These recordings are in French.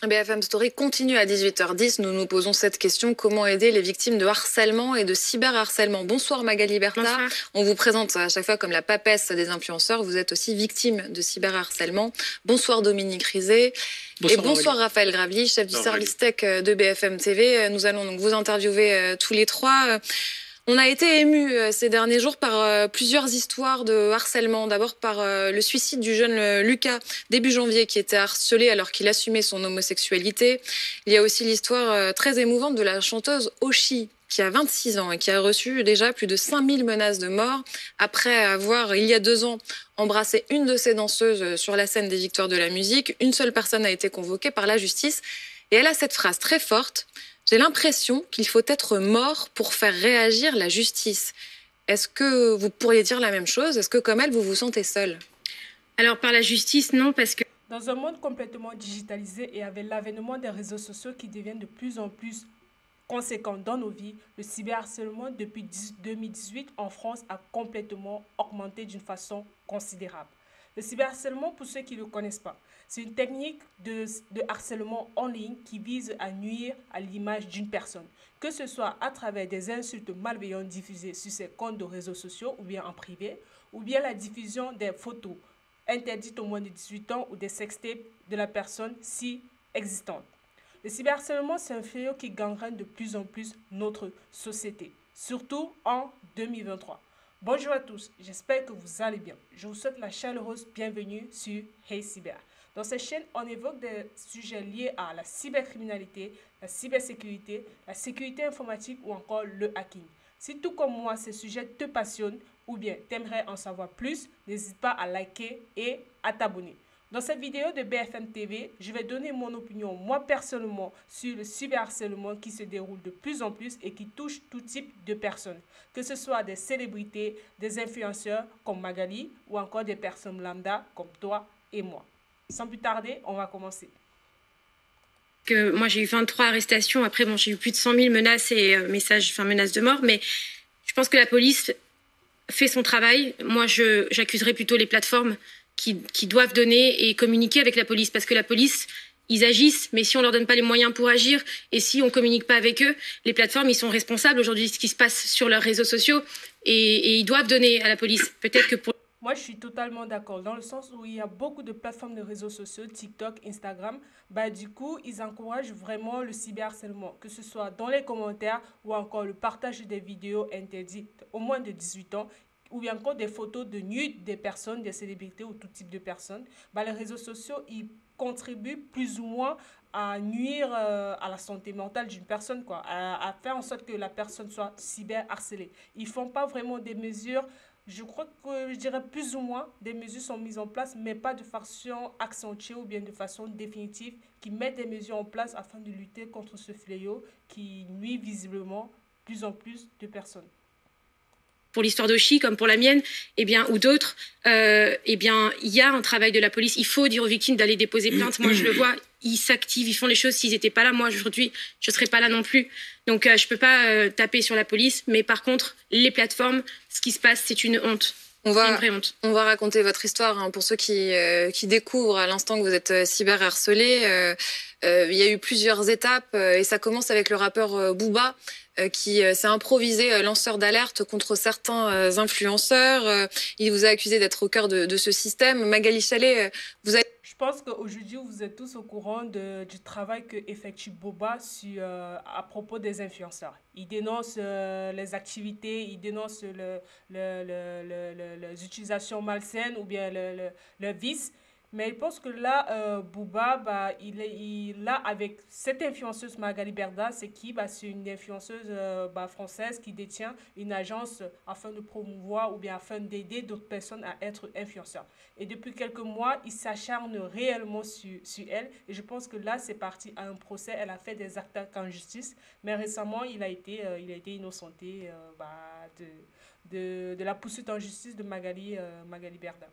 BFM Story continue à 18h10. Nous nous posons cette question: comment aider les victimes de harcèlement et de cyberharcèlement? Bonsoir Magali Bertha. Bonsoir. On vous présente à chaque fois comme la papesse des influenceurs. Vous êtes aussi victime de cyberharcèlement. Bonsoir Dominique Rizet. Bonsoir, et bonsoir Raphaël Gravely, chef du service tech de BFM TV. Nous allons donc vous interviewer tous les trois. On a été émus ces derniers jours par plusieurs histoires de harcèlement. D'abord par le suicide du jeune Lucas, début janvier, qui était harcelé alors qu'il assumait son homosexualité. Il y a aussi l'histoire très émouvante de la chanteuse Oshi, qui a 26 ans et qui a reçu déjà plus de 5000 menaces de mort après avoir, il y a 2 ans, embrassé une de ses danseuses sur la scène des Victoires de la musique. Une seule personne a été convoquée par la justice et elle a cette phrase très forte: j'ai l'impression qu'il faut être mort pour faire réagir la justice. Est-ce que vous pourriez dire la même chose? Est-ce que, comme elle, vous vous sentez seule? Alors, par la justice, non, parce que... Dans un monde complètement digitalisé et avec l'avènement des réseaux sociaux qui deviennent de plus en plus conséquents dans nos vies, le cyberharcèlement depuis 2018 en France a complètement augmenté d'une façon considérable. Le cyberharcèlement, pour ceux qui ne le connaissent pas, c'est une technique de harcèlement en ligne qui vise à nuire à l'image d'une personne, que ce soit à travers des insultes malveillantes diffusées sur ses comptes de réseaux sociaux ou bien en privé, ou bien la diffusion des photos interdites aux moins de 18 ans ou des sextapes de la personne si existante. Le cyberharcèlement, c'est un fléau qui gangrène de plus en plus notre société, surtout en 2023. Bonjour à tous, j'espère que vous allez bien. Je vous souhaite la chaleureuse bienvenue sur Hey Cyber. Dans cette chaîne, on évoque des sujets liés à la cybercriminalité, la cybersécurité, la sécurité informatique ou encore le hacking. Si tout comme moi, ces sujets te passionnent ou bien t'aimerais en savoir plus, n'hésite pas à liker et à t'abonner. Dans cette vidéo de BFM TV, je vais donner mon opinion, moi personnellement, sur le cyberharcèlement qui se déroule de plus en plus et qui touche tout type de personnes, que ce soit des célébrités, des influenceurs comme Magali ou encore des personnes lambda comme toi et moi. Sans plus tarder, on va commencer. Que moi, j'ai eu 23 arrestations. Après, bon, j'ai eu plus de 100 000 menaces et menaces de mort. Mais je pense que la police fait son travail. Moi, j'accuserais plutôt les plateformes qui doivent donner et communiquer avec la police. Parce que la police, ils agissent, mais si on leur donne pas les moyens pour agir et si on communique pas avec eux, les plateformes, ils sont responsables aujourd'hui de ce qui se passe sur leurs réseaux sociaux et ils doivent donner à la police. Peut-être que pour... Moi, je suis totalement d'accord, dans le sens où il y a beaucoup de plateformes de réseaux sociaux, TikTok, Instagram, du coup, ils encouragent vraiment le cyberharcèlement, que ce soit dans les commentaires ou encore le partage des vidéos interdites au moins de 18 ans, ou bien encore des photos de nudes des personnes, des célébrités ou tout type de personnes. Les réseaux sociaux, ils contribuent plus ou moins à nuire à la santé mentale d'une personne, quoi, à faire en sorte que la personne soit cyberharcelée. Ils ne font pas vraiment des mesures. Je crois que, je dirais plus ou moins, des mesures sont mises en place, mais pas de façon accentuée ou bien de façon définitive, qui mettent des mesures en place afin de lutter contre ce fléau qui nuit visiblement plus en plus de personnes. Pour l'histoire d'Oshi, comme pour la mienne, ou d'autres, il y a un travail de la police. Il faut dire aux victimes d'aller déposer plainte. Moi, je le vois, ils s'activent, ils font les choses. S'ils n'étaient pas là, moi, aujourd'hui, je ne serais pas là non plus. Donc, je ne peux pas taper sur la police. Mais par contre, les plateformes, ce qui se passe, c'est une honte. On va raconter votre histoire pour ceux qui découvrent à l'instant que vous êtes cyberharcelé. Il y a eu plusieurs étapes et ça commence avec le rappeur Booba qui s'est improvisé lanceur d'alerte contre certains influenceurs. Il vous a accusé d'être au cœur de ce système. Magali Chalet, vous avez... Je pense qu'aujourd'hui, vous êtes tous au courant du travail que effectue Booba à propos des influenceurs. Il dénonce les activités, il dénonce les utilisations malsaines ou bien le vice. Mais je pense que là, Booba, là, avec cette influenceuse Magali Berda, c'est qui? C'est une influenceuse française qui détient une agence afin de promouvoir ou bien afin d'aider d'autres personnes à être influenceurs. Et depuis quelques mois, il s'acharne réellement sur elle. Et je pense que là, c'est parti à un procès. Elle a fait des actes en justice. Mais récemment, il a été innocenté de la poursuite en justice de Magali Berda.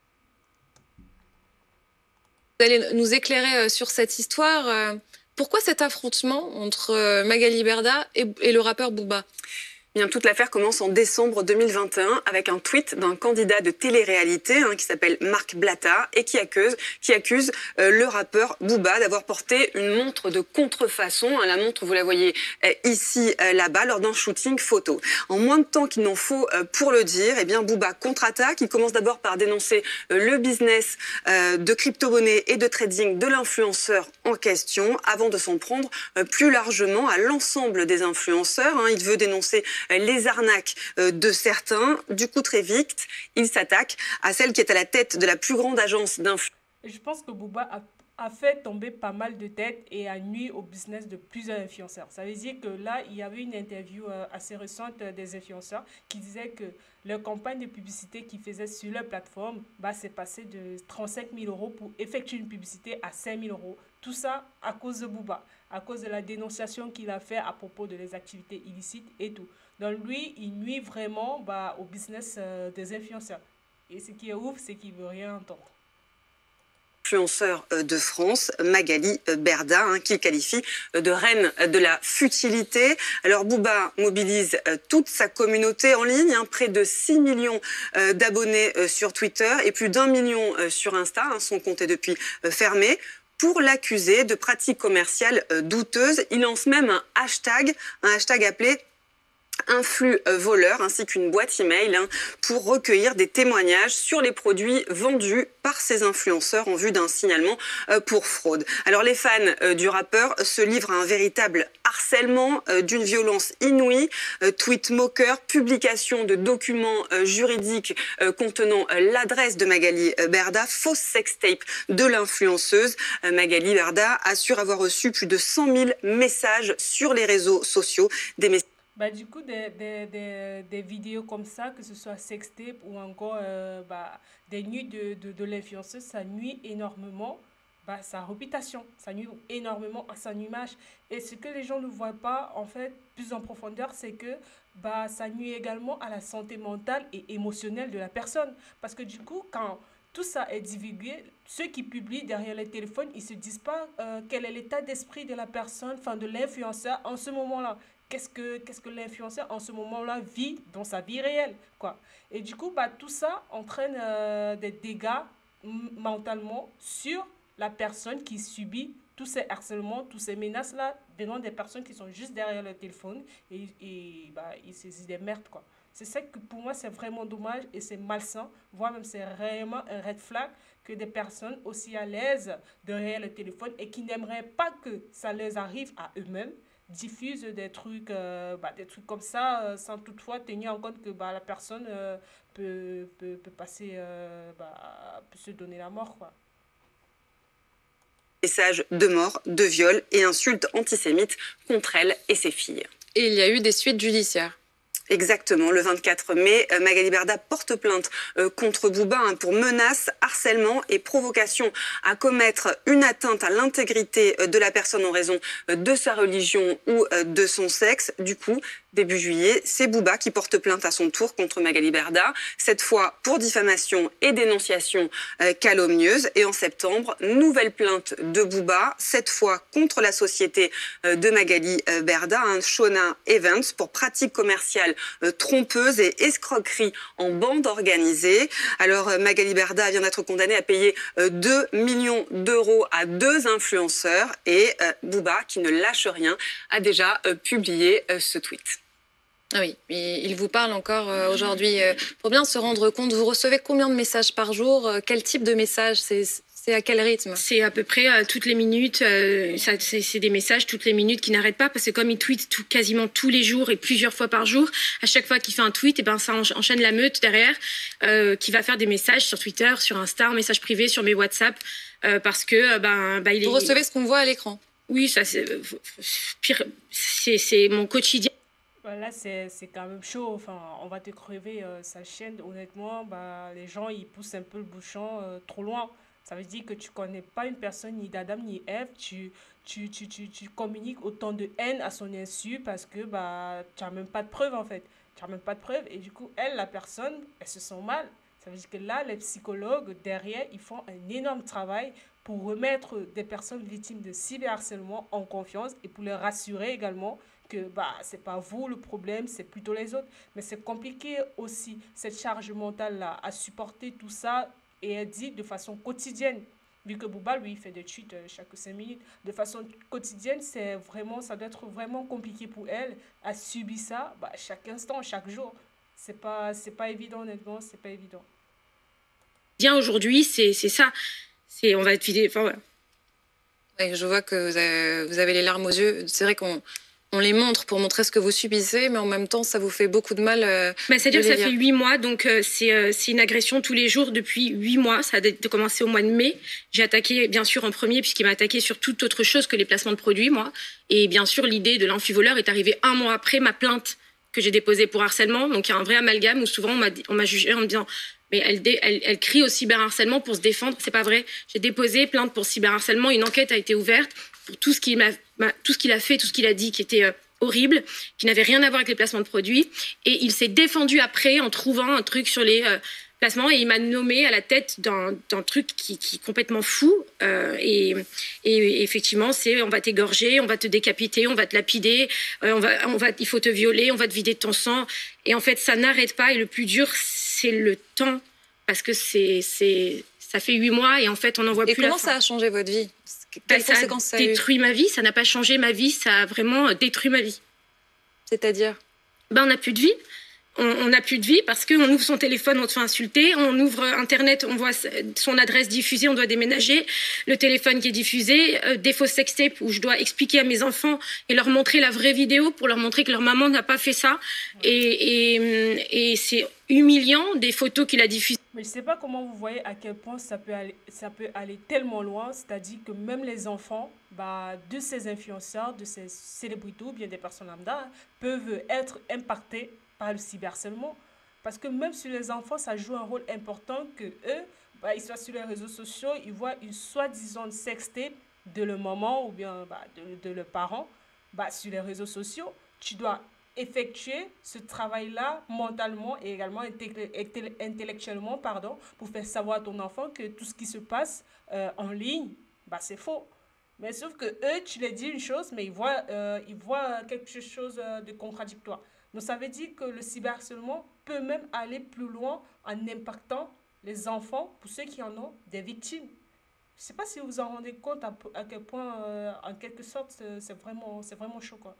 Vous allez nous éclairer sur cette histoire. Pourquoi cet affrontement entre Magali Berda et le rappeur Booba? Bien, toute l'affaire commence en décembre 2021 avec un tweet d'un candidat de télé-réalité qui s'appelle Marc Blatta et qui accuse le rappeur Booba d'avoir porté une montre de contrefaçon. La montre, vous la voyez ici, là-bas, lors d'un shooting photo. En moins de temps qu'il n'en faut pour le dire, eh bien, Booba contre-attaque. Il commence d'abord par dénoncer le business de crypto-monnaie et de trading de l'influenceur en question, avant de s'en prendre plus largement à l'ensemble des influenceurs. Il veut dénoncer les arnaques de certains. Du coup, très vite, il s'attaque à celle qui est à la tête de la plus grande agence d'influence. Je pense que Booba a fait tomber pas mal de têtes et a nuit au business de plusieurs influenceurs. Ça veut dire que là, il y avait une interview assez récente des influenceurs qui disaient que leur campagne de publicité qu'ils faisaient sur leur plateforme s'est passée de 35 000 € pour effectuer une publicité à 5 000 €. Tout ça à cause de Booba, à cause de la dénonciation qu'il a fait à propos de les activités illicites et tout. Donc lui, il nuit vraiment au business des influenceurs. Et ce qui est ouf, c'est qu'il ne veut rien entendre. Influenceur de France, Magali Berda, qu'il qualifie de reine de la futilité. Alors Booba mobilise toute sa communauté en ligne, près de 6 millions d'abonnés sur Twitter et plus d'1 million sur Insta. Son compte est depuis fermé. Pour l'accuser de pratiques commerciales douteuses, il lance même un hashtag appelé un flux voleur ainsi qu'une boîte email pour recueillir des témoignages sur les produits vendus par ces influenceurs en vue d'un signalement pour fraude. Alors les fans du rappeur se livrent à un véritable harcèlement d'une violence inouïe, tweets moqueurs, publication de documents juridiques contenant l'adresse de Magali Berda, fausse sextape de l'influenceuse. Magali Berda assure avoir reçu plus de 100 000 messages sur les réseaux sociaux, des messages. Du coup, des vidéos comme ça, que ce soit sextape ou encore des nuits de l'influenceuse, ça nuit énormément sa réputation, ça nuit énormément à son image. Et ce que les gens ne voient pas, en fait, plus en profondeur, c'est que ça nuit également à la santé mentale et émotionnelle de la personne. Parce que du coup, quand tout ça est divulgué, ceux qui publient derrière les téléphones, ils ne se disent pas quel est l'état d'esprit de la personne, de l'influenceur en ce moment-là. Qu'est-ce que l'influenceur en ce moment-là vit dans sa vie réelle, quoi. Et du coup, tout ça entraîne des dégâts mentalement sur la personne qui subit tous ces harcèlements, tous ces menaces-là, venant des personnes qui sont juste derrière le téléphone et ils se disent des merdes, quoi. C'est ça que pour moi, c'est vraiment dommage et c'est malsain, voire même c'est réellement un red flag que des personnes aussi à l'aise derrière le téléphone et qui n'aimeraient pas que ça leur arrive à eux-mêmes, diffusent des trucs comme ça sans toutefois tenir en compte que la personne peut passer, peut se donner la mort, quoi. Messages de mort, de viol et insultes antisémites contre elle et ses filles. Et il y a eu des suites judiciaires. Exactement, le 24 mai, Magali Berda porte plainte contre Booba pour menaces, harcèlement et provocation à commettre une atteinte à l'intégrité de la personne en raison de sa religion ou de son sexe. Du coup, début juillet, c'est Booba qui porte plainte à son tour contre Magali Berda, cette fois pour diffamation et dénonciation calomnieuse. Et en septembre, nouvelle plainte de Booba, cette fois contre la société de Magali Berda, Shona Evans, pour pratiques commerciales trompeuses et escroqueries en bande organisée. Alors Magali Berda vient d'être condamnée à payer 2 millions d'euros à 2 influenceurs et Booba, qui ne lâche rien, a déjà publié ce tweet. Ah oui, il vous parle encore aujourd'hui. Pour bien se rendre compte, vous recevez combien de messages par jour? Quel type de messages? C'est à quel rythme? C'est à peu près toutes les minutes. C'est des messages toutes les minutes qui n'arrêtent pas parce que comme il tweet quasiment tous les jours et plusieurs fois par jour, à chaque fois qu'il fait un tweet, ça enchaîne la meute derrière qui va faire des messages sur Twitter, sur Insta, en message privé, sur mes WhatsApp parce que il est... Vous recevez ce qu'on voit à l'écran? Oui, ça c'est pire. C'est mon quotidien. Là, c'est quand même chaud. On va te crever sa chaîne. Honnêtement, les gens, ils poussent un peu le bouchon trop loin. Ça veut dire que tu connais pas une personne ni d'Adam ni Ève. Tu communiques autant de haine à son insu parce que tu n'as même pas de preuves, en fait. Tu n'as même pas de preuves. Et du coup, la personne, elle se sent mal. Ça veut dire que là, les psychologues, derrière, ils font un énorme travail pour remettre des personnes victimes de cyberharcèlement en confiance et pour les rassurer également que c'est pas vous le problème, c'est plutôt les autres. Mais c'est compliqué aussi, cette charge mentale-là, à supporter tout ça et elle dit de façon quotidienne. Vu que Bouba, lui, il fait des tweets chaque 5 minutes. De façon quotidienne, ça doit être vraiment compliqué pour elle à subir ça chaque instant, chaque jour. C'est pas évident, honnêtement, c'est pas évident. Bien aujourd'hui, c'est ça. On va être vidé. Enfin, voilà. Ouais, je vois que vous avez les larmes aux yeux. C'est vrai qu'on les montre pour montrer ce que vous subissez, mais en même temps, ça vous fait beaucoup de mal. C'est-à-dire que ça fait 8 mois, donc c'est une agression tous les jours depuis 8 mois. Ça a commencé au mois de mai. J'ai attaqué, bien sûr, en premier, puisqu'il m'a attaqué sur toute autre chose que les placements de produits, moi. Et bien sûr, l'idée de l'infovoleur est arrivée 1 mois après ma plainte que j'ai déposée pour harcèlement. Donc, il y a un vrai amalgame où souvent, on m'a jugé en me disant... Mais elle crie au cyberharcèlement pour se défendre. C'est pas vrai. J'ai déposé plainte pour cyberharcèlement. Une enquête a été ouverte pour tout ce qu'il a fait, tout ce qu'il a dit qui était horrible, qui n'avait rien à voir avec les placements de produits. Et il s'est défendu après en trouvant un truc sur les placements et il m'a nommé à la tête d'un truc qui est complètement fou. Et effectivement, c'est on va t'égorger, on va te décapiter, on va te lapider, il faut te violer, on va te vider de ton sang. Et en fait, ça n'arrête pas. Et le plus dur, c'est le temps, parce que ça fait 8 mois et en fait, on n'en voit plus la fin. Et comment ça a changé votre vie? Quelles conséquences ça a détruit ma vie, ça n'a pas changé ma vie, ça a vraiment détruit ma vie. C'est-à-dire? On n'a plus de vie. On n'a plus de vie parce qu'on ouvre son téléphone, on te fait insulter, on ouvre Internet, on voit son adresse diffusée, on doit déménager, le téléphone qui est diffusé, des fausses sextapes où je dois expliquer à mes enfants et leur montrer la vraie vidéo pour leur montrer que leur maman n'a pas fait ça. Et c'est humiliant, des photos qu'il a diffusées. Mais je ne sais pas comment vous voyez à quel point ça peut aller tellement loin, c'est-à-dire que même les enfants de ces influenceurs, de ces célébrités ou bien des personnes lambda peuvent être impactés par le cyberharcèlement. Parce que même sur les enfants, ça joue un rôle important que eux, ils soient sur les réseaux sociaux, ils voient une soi-disant sextape de leur maman ou bien de leurs parents sur les réseaux sociaux. Tu dois effectuer ce travail-là mentalement et également intellectuellement, pour faire savoir à ton enfant que tout ce qui se passe en ligne, c'est faux. Mais sauf que eux, tu leur dis une chose, mais ils voient quelque chose de contradictoire. Donc ça veut dire que le cyberharcèlement peut même aller plus loin en impactant les enfants, pour ceux qui en ont, des victimes. Je ne sais pas si vous vous en rendez compte à quel point, en quelque sorte, c'est vraiment choquant.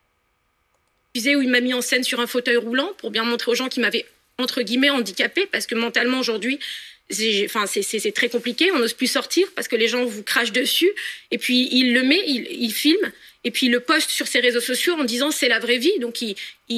Où il m'a mis en scène sur un fauteuil roulant pour bien montrer aux gens qu'il m'avait, entre guillemets, handicapé, parce que mentalement, aujourd'hui, c'est très compliqué. On n'ose plus sortir parce que les gens vous crachent dessus. Et puis, il filme. Et puis, il le poste sur ses réseaux sociaux en disant c'est la vraie vie. Donc, il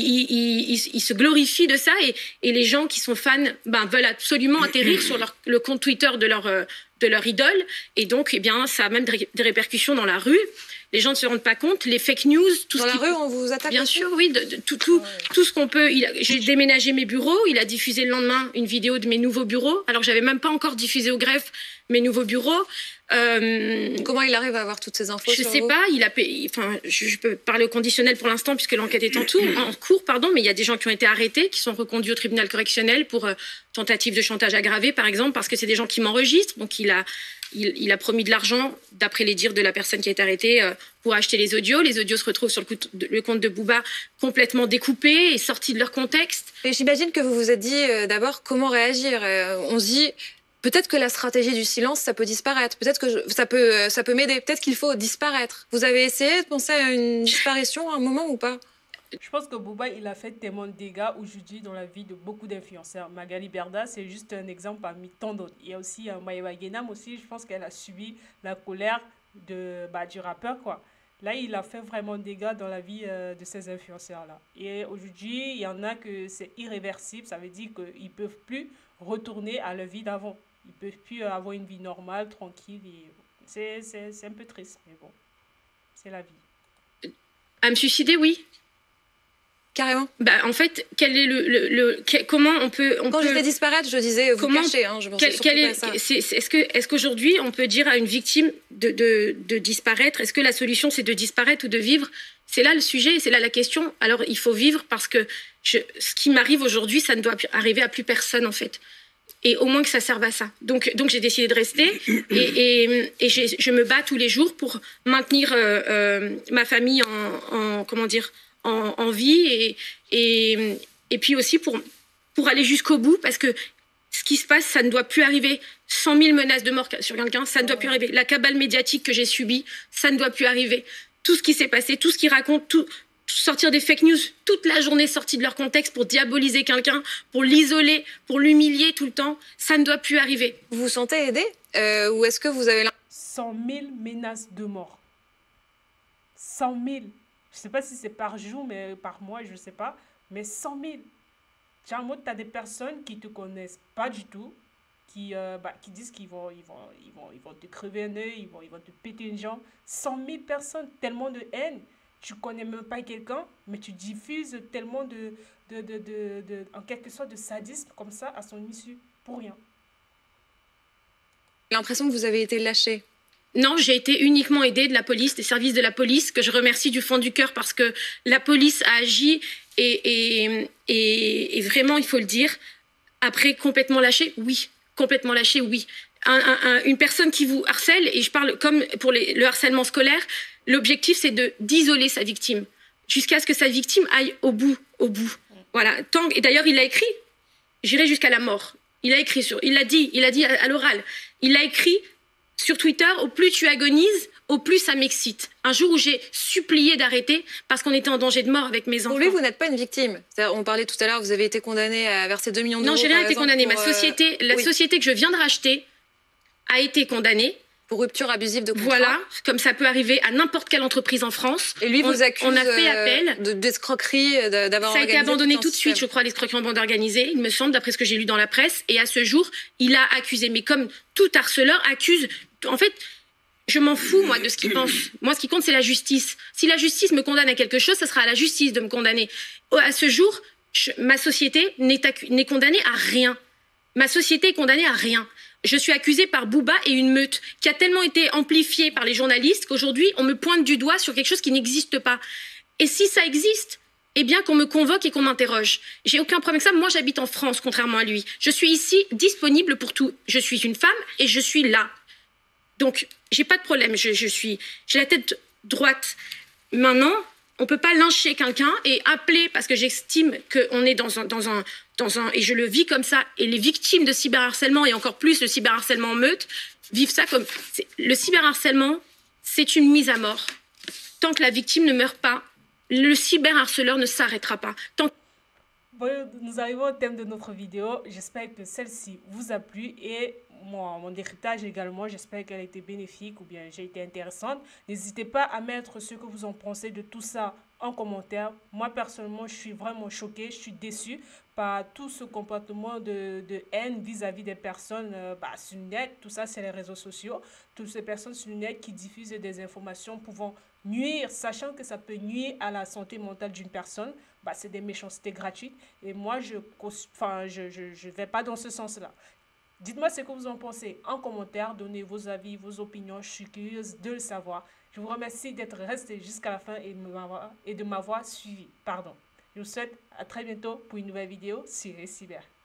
se glorifie de ça. Et les gens qui sont fans veulent absolument atterrir sur le compte Twitter de leur idole. Et donc, ça a même des répercussions dans la rue. Les gens ne se rendent pas compte. Les fake news... Dans la rue, on vous attaque? Bien sûr, oui. Tout ce qu'on peut. J'ai déménagé mes bureaux. Il a diffusé le lendemain une vidéo de mes nouveaux bureaux. Alors que je n'avais même pas encore diffusé au greffe mes nouveaux bureaux. Comment il arrive à avoir toutes ces infos? Je ne sais pas. Je peux parler au conditionnel pour l'instant puisque l'enquête est en cours, mais il y a des gens qui ont été arrêtés, qui sont reconduits au tribunal correctionnel pour tentative de chantage aggravé, par exemple, parce que c'est des gens qui m'enregistrent. Donc, il a promis de l'argent, d'après les dires de la personne qui a été arrêtée, pour acheter les audios. Les audios se retrouvent sur le compte de Bouba complètement découpés et sortis de leur contexte. Et j'imagine que vous vous êtes dit d'abord comment réagir. On se dit... Peut-être que la stratégie du silence, ça peut disparaître. Peut-être que ça peut m'aider. Peut-être qu'il faut disparaître. Vous avez essayé de penser à une disparition à un moment ou pas? Je pense que Bouba, il a fait tellement de dégâts aujourd'hui dans la vie de beaucoup d'influenceurs. Magali Berda, c'est juste un exemple parmi tant d'autres. Il y a aussi Maïwa Guénam aussi. Je pense qu'elle a subi la colère du rappeur, quoi. Là, il a fait vraiment de dégâts dans la vie de ces influenceurs-là. Et aujourd'hui, il y en a que c'est irréversible. Ça veut dire qu'ils ne peuvent plus retourner à leur vie d'avant. Ils ne peuvent plus avoir une vie normale, tranquille. C'est un peu triste, mais bon, c'est la vie. À me suicider, oui. Carrément. En fait, quel est comment on peut... Quand je disais disparaître, je disais vous cacher. Je pensais surtout pas à ça. Est-ce qu'aujourd'hui, on peut dire à une victime de disparaître? Est-ce que la solution, c'est de disparaître ou de vivre? C'est là le sujet, c'est là la question. Alors, il faut vivre parce que ce qui m'arrive aujourd'hui, ça ne doit arriver à plus personne, en fait. Et au moins que ça serve à ça. Donc j'ai décidé de rester et je me bats tous les jours pour maintenir ma famille en vie et puis aussi pour aller jusqu'au bout, parce que ce qui se passe, ça ne doit plus arriver. 100 000 menaces de mort sur quelqu'un, ça ne doit plus arriver. La cabale médiatique que j'ai subie, ça ne doit plus arriver. Tout ce qui s'est passé, tout ce qu'ils racontent, tout sortir des fake news toute la journée sorties de leur contexte pour diaboliser quelqu'un, pour l'isoler, pour l'humilier tout le temps, ça ne doit plus arriver. Vous vous sentez aidé ou est-ce que vous avez 100 000 menaces de mort. 100 000. Je ne sais pas si c'est par jour, mais par mois, je ne sais pas. Mais 100 000. Tu as des personnes qui ne te connaissent pas du tout, qui disent qu'ils vont te crever un œil, ils vont te péter une jambe. 100 000 personnes, tellement de haine. Tu ne connais même pas quelqu'un, mais tu diffuses tellement en quelque sorte de sadisme comme ça à son issue, pour rien. l'impression que vous avez été lâché? Non, j'ai été uniquement aidée de la police, des services de la police, que je remercie du fond du cœur parce que la police a agi et vraiment, il faut le dire, après complètement lâché, oui. Complètement lâché, oui. Une personne qui vous harcèle, et je parle comme pour le harcèlement scolaire, l'objectif c'est d'isoler sa victime jusqu'à ce que sa victime aille au bout. Voilà. Et d'ailleurs, il l'a écrit, j'irai jusqu'à la mort. Il l'a dit à l'oral. Il l'a écrit sur Twitter, au plus tu agonises, au plus ça m'excite. Un jour où j'ai supplié d'arrêter parce qu'on était en danger de mort avec mes enfants. Pour lui, vous n'êtes pas une victime. On parlait tout à l'heure, vous avez été condamné à verser 2 millions d'euros. Non, j'ai rien été condamnée. La société que je viens de racheter a été condamnée. Pour rupture abusive de contrat. Voilà, comme ça peut arriver à n'importe quelle entreprise en France. Et lui vous accuse on a fait appel d'escroquerie, d'avoir organisé. Ça a été abandonné tout de suite, je crois, l'escroquerie en bande organisée, il me semble, d'après ce que j'ai lu dans la presse. Et à ce jour, il a accusé. Mais comme tout harceleur accuse... En fait, je m'en fous, moi, de ce qu'il pense. Moi, ce qui compte, c'est la justice. Si la justice me condamne à quelque chose, ça sera à la justice de me condamner. À ce jour, ma société n'est condamnée à rien. Ma société est condamnée à rien. Je suis accusée par Booba et une meute qui a tellement été amplifiée par les journalistes qu'aujourd'hui, on me pointe du doigt sur quelque chose qui n'existe pas. Et si ça existe, eh bien qu'on me convoque et qu'on m'interroge. J'ai aucun problème avec ça. Moi, j'habite en France, contrairement à lui. Je suis ici, disponible pour tout. Je suis une femme et je suis là. Donc, j'ai pas de problème. J'ai la tête droite. Maintenant, on peut pas lyncher quelqu'un et appeler, parce que j'estime qu'on est dans un, et je le vis comme ça, et les victimes de cyberharcèlement, et encore plus le cyberharcèlement en meute, vivent ça comme... Le cyberharcèlement, c'est une mise à mort. Tant que la victime ne meurt pas, le cyberharceleur ne s'arrêtera pas. Bon, nous arrivons au thème de notre vidéo. J'espère que celle-ci vous a plu et mon héritage également. J'espère qu'elle a été bénéfique ou bien j'ai été intéressante. N'hésitez pas à mettre ce que vous en pensez de tout ça en commentaire. Moi, personnellement, je suis vraiment choquée, je suis déçue par tout ce comportement de haine vis-à-vis des personnes sur le net. Tout ça, c'est les réseaux sociaux. Toutes ces personnes sur le net qui diffusent des informations pouvant nuire, sachant que ça peut nuire à la santé mentale d'une personne. C'est des méchancetés gratuites. Et moi, je vais pas dans ce sens-là. Dites-moi ce que vous en pensez en commentaire. Donnez vos avis, vos opinions. Je suis curieuse de le savoir. Je vous remercie d'être resté jusqu'à la fin et de m'avoir suivi. Je vous souhaite à très bientôt pour une nouvelle vidéo sur Cyber.